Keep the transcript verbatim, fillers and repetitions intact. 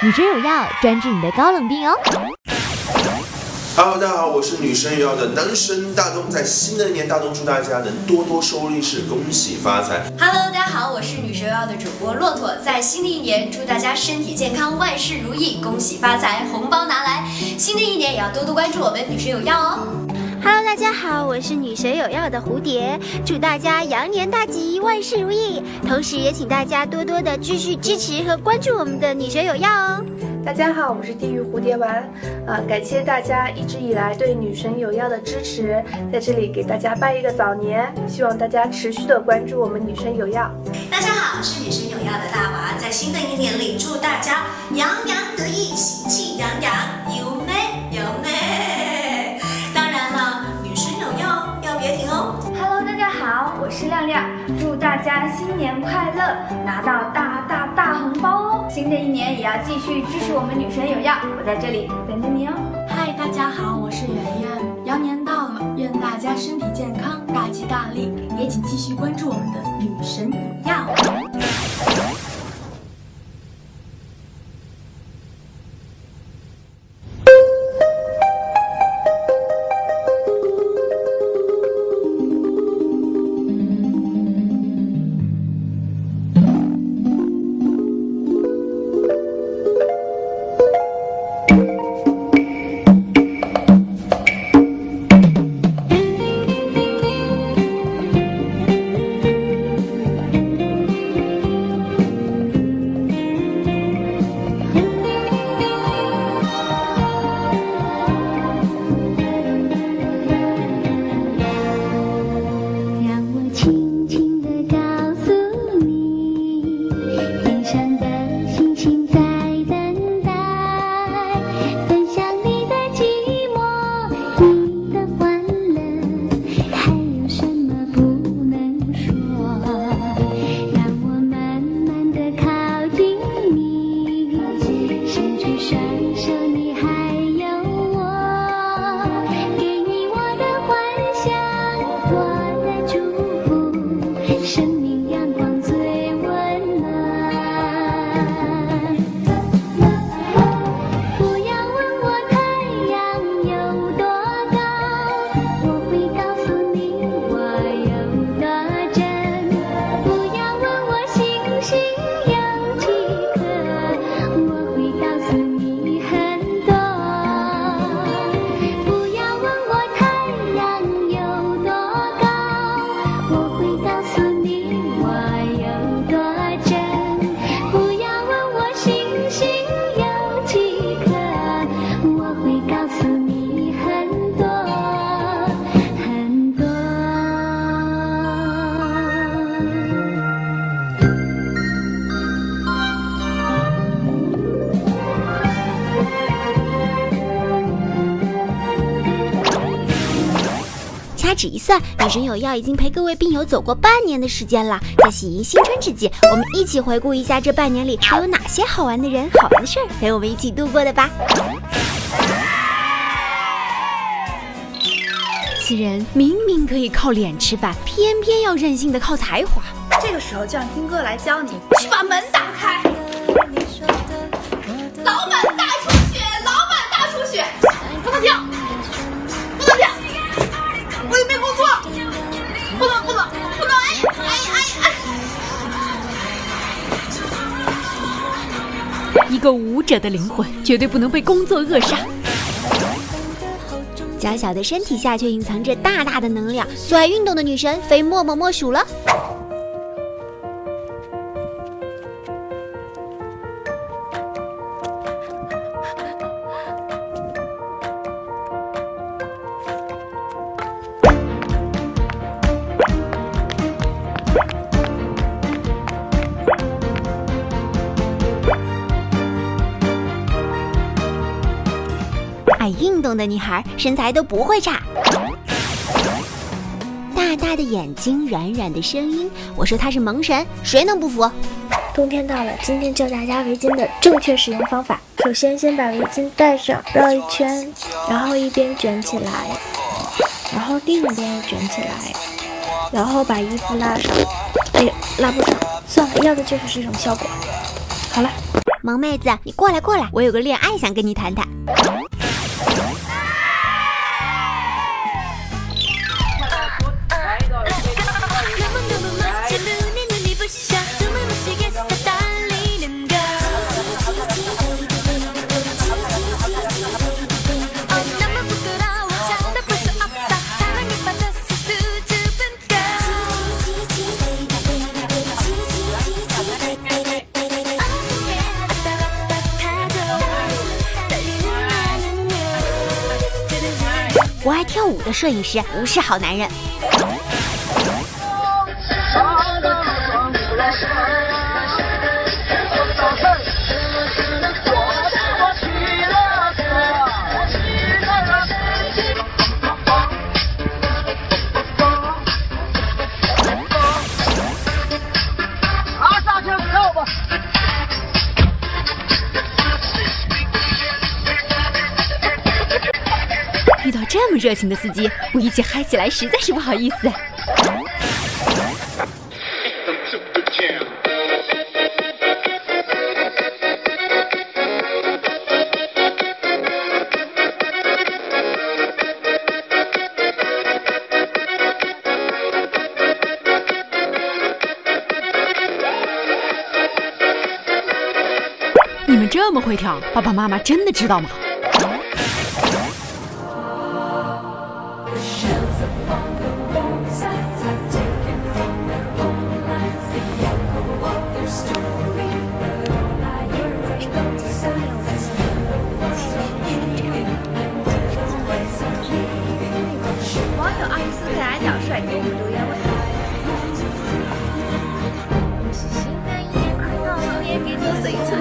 女神有药，专治你的高冷病哦。 Hello， 大家好，我是女神有药的男神大东，在新的一年，大东祝大家能多多收入利是，恭喜发财。 Hello， 大家好，我是女神有药的主播骆驼，在新的一年，祝大家身体健康，万事如意，恭喜发财，红包拿来。新的一年也要多多关注我们女神有药哦。 Hello， 大家好，我是女神有药的蝴蝶，祝大家羊年大吉，万事如意。同时也请大家多多的继续支持和关注我们的女神有药哦。 大家好，我是地狱蝴蝶丸，呃，感谢大家一直以来对女神有药的支持，在这里给大家拜一个早年，希望大家持续的关注我们女神有药。 大家好，我是女神有药的大娃，在新的一年里，祝大家洋洋得意，喜气洋洋，有美有美。当然了，女神有药要别停哦。 Hello， 大家好，我是亮亮，祝大家新年快乐，拿到大大大红包哦！新的一年也要继续支持我们女神有药，我在这里等着你哦。 嗨，大家好，我是圆圆，羊年到了，愿大家身体健康，大吉大利，也请继续关注我们的女神有药。 掐指一算，女神有药已经陪各位病友走过半年的时间了。在喜迎新春之际，我们一起回顾一下这半年里都有哪些好玩的人、好玩的事儿，陪我们一起度过的吧。 此人明明可以靠脸吃饭，偏偏要任性的靠才华。 这个时候就让听歌来教你，去把门打开。老板大出血，老板大出血，不能跳，不能跳。我又没工作，不能不能不能！哎哎哎哎！一个舞者的灵魂绝对不能被工作扼杀。 娇小的身体下却隐藏着大大的能量，最爱运动的女神非默默莫属了。爱运动的女孩身材都不会差，大大的眼睛，软软的声音，我说她是萌神，谁能不服？ 冬天到了，今天教大家围巾的正确使用方法。首先，先把围巾戴上，绕一圈，然后一边卷起来，然后另一边也卷起来，然后把衣服拉上。哎呀，拉不上，算了，要的就是这种效果。好了。 萌妹子，你过来过来，我有个恋爱想跟你谈谈。不爱跳舞的摄影师不是好男人。遇到这么热情的司机，我一起嗨起来实在是不好意思。你们这么会跳，爸爸妈妈真的知道吗？ 网友二十四岁矮脚帅给我们留言问：新的一年快到了，也别做随车。